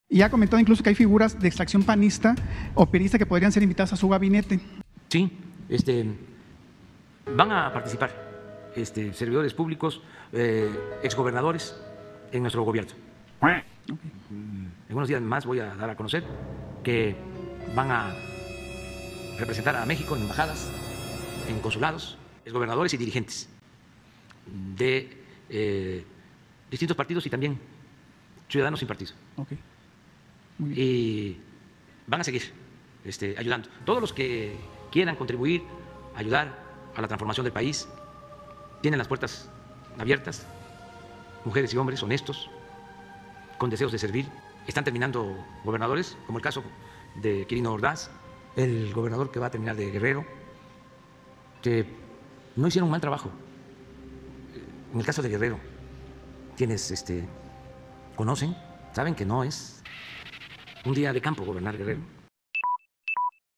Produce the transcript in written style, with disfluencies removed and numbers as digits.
Y ha comentado incluso que hay figuras de extracción panista o perista que podrían ser invitadas a su gabinete. Sí, van a participar servidores públicos, exgobernadores en nuestro gobierno. En unos días más voy a dar a conocer que van a representar a México en embajadas, en consulados, exgobernadores y dirigentes de distintos partidos y también ciudadanos sin partido. Okay. Y van a seguir ayudando. Todos los que quieran contribuir, ayudar a la transformación del país, tienen las puertas abiertas, mujeres y hombres honestos, con deseos de servir. Están terminando gobernadores, como el caso de Quirino Ordaz, el gobernador que va a terminar de Guerrero, que no hicieron un mal trabajo. En el caso de Guerrero, quienes conocen, saben que no es un día de campo gobernar Guerrero.